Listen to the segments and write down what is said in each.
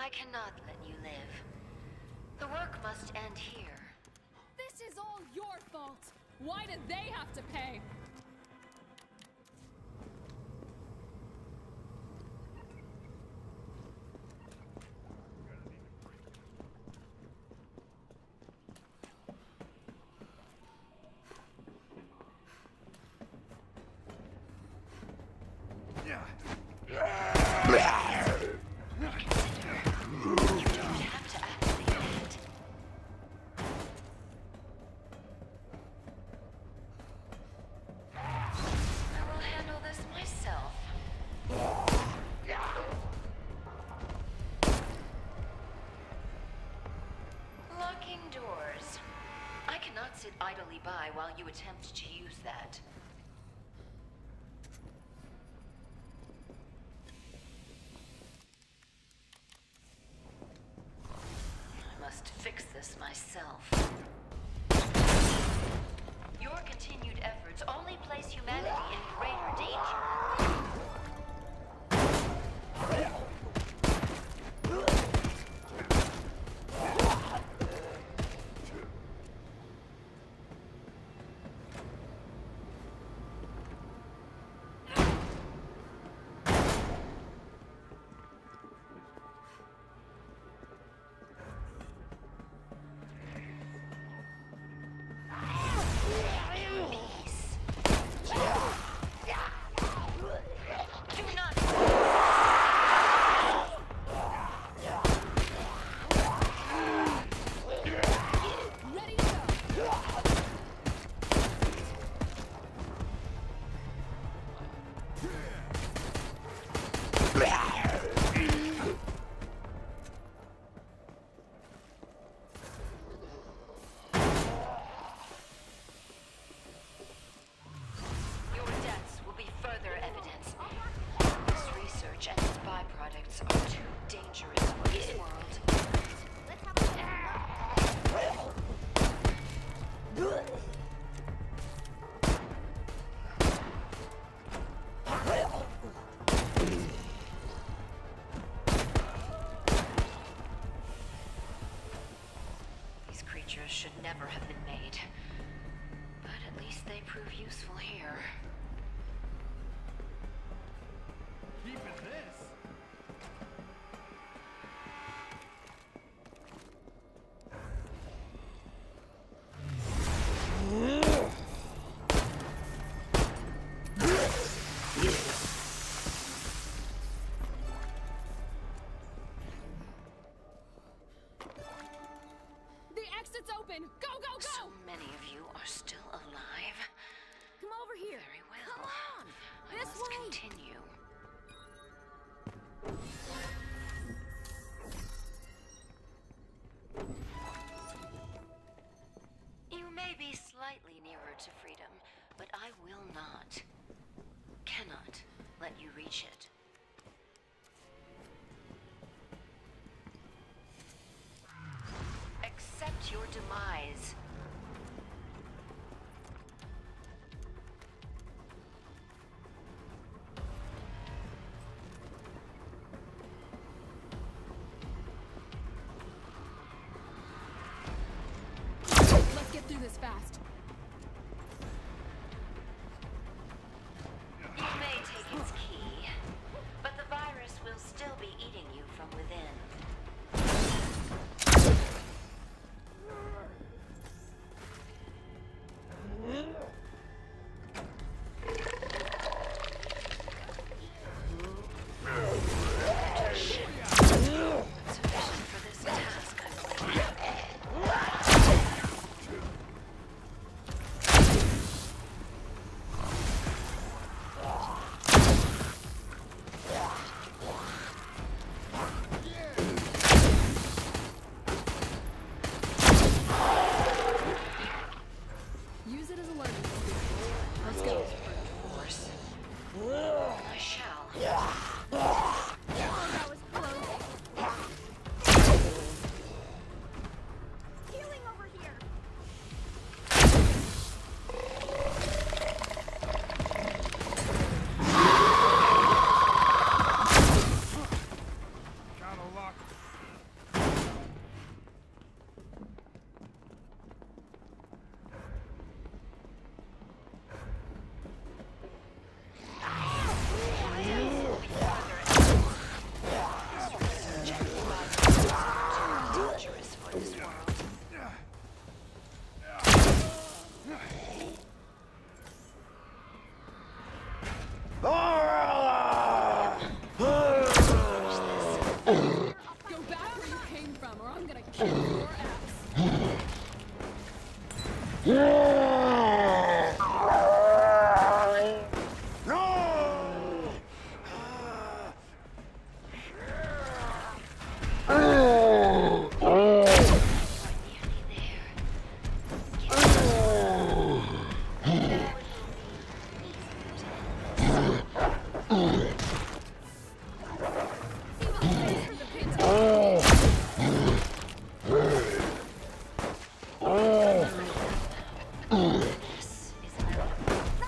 I cannot let you live. The work must end here. This is all your fault! Why did they have to pay? Sit idly by while you attempt to use that. I must fix this myself. Your continued efforts only place humanity in greater danger. Should never have been made. But at least they prove useful here. Keeping this? Go, go, go! So many of you are still alive. Come over here. Very well. Come on. I This must way. continue. You may be slightly nearer to freedom, but I will not, cannot let you reach it. Accept your demise. Let's get through this fast. You may take its key, but the virus will still be eating you from within. Use it as a learning experience. Let's go. Force. I shall. Oh, that was close. Healing over here. Counter lock.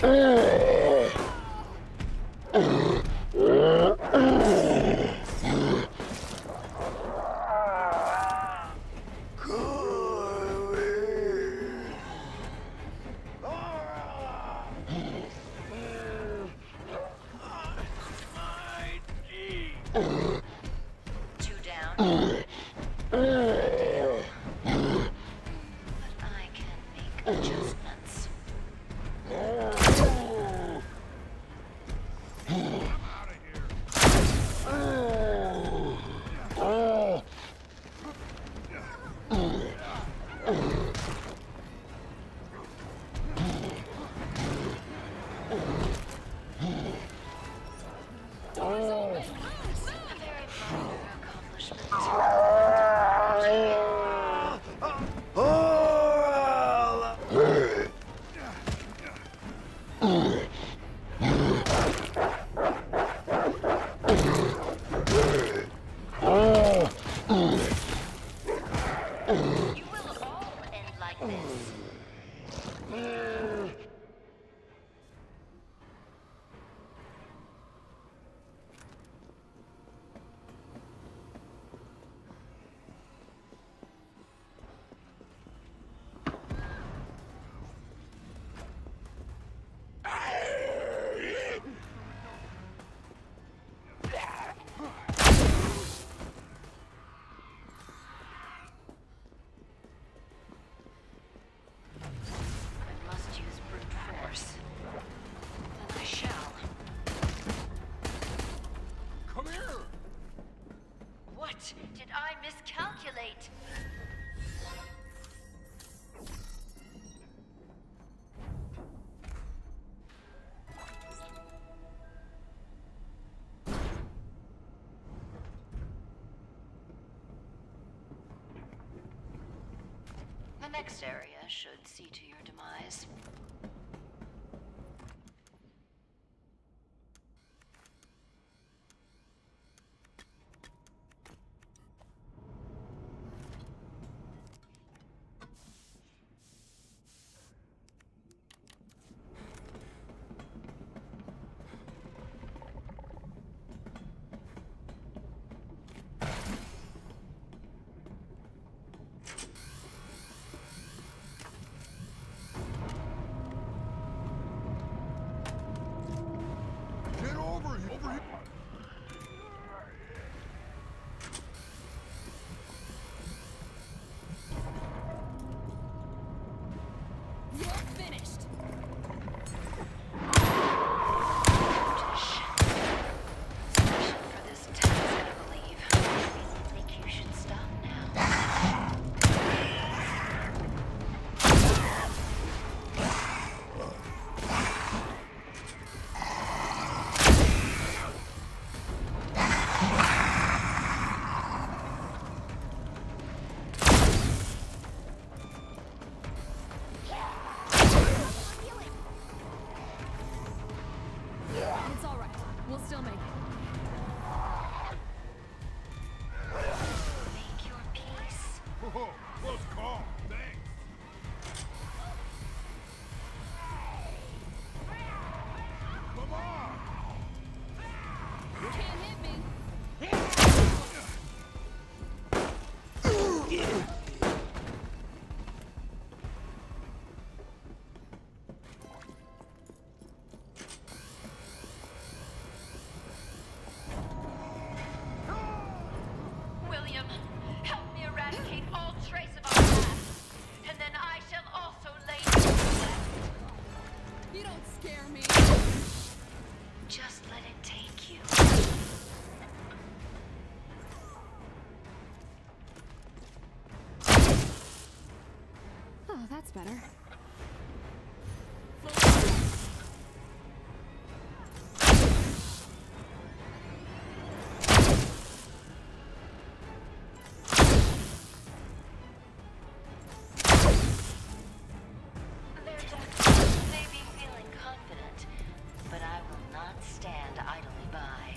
Two down. But I can make adjustments. A very minor accomplishment. You will all end like this. I must use brute force. Then I shall. Come here! What did I miscalculate? The next area should see to your demise. Get over here! Over here! You're finished. Sufficient for this task, I believe. I think you should stop now. It's all right. We'll still make it. Make your peace. Whoa, close call. Thanks. Come on! You can't hit me. William, help me eradicate all trace of our past, and then I shall also lay you to rest. You don't scare me. Just let it take you. Oh, that's better. Their doctors may be feeling confident, but I will not stand idly by.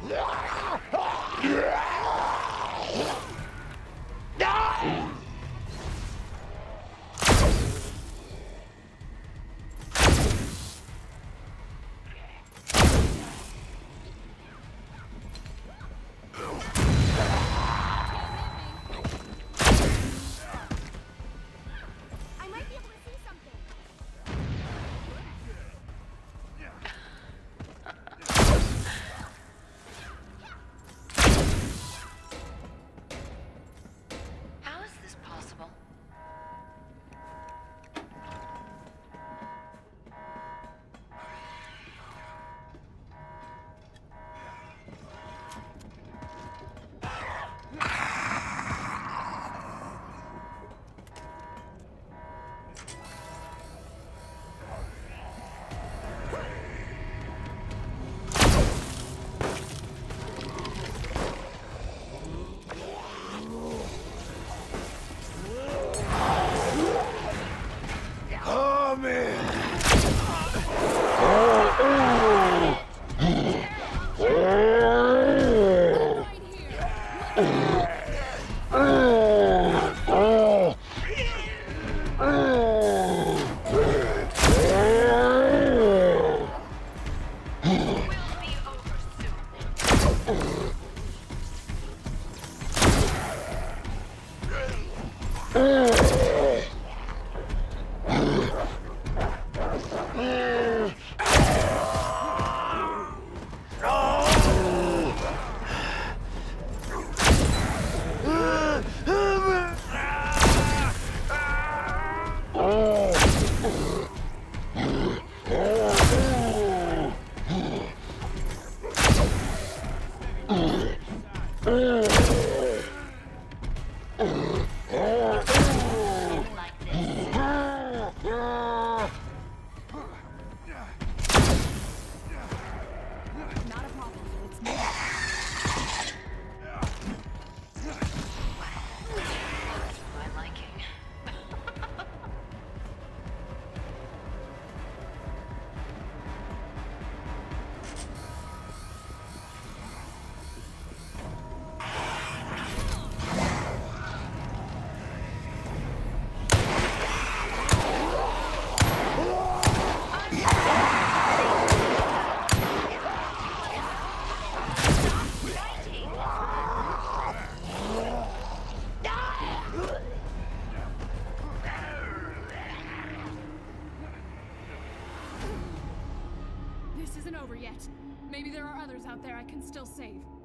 I might be able to see something. How is this possible? Come in. Right here. Will be over soon. Like this. Not a problem. It's me. That's for my liking. This isn't over yet. Maybe there are others out there I can still save.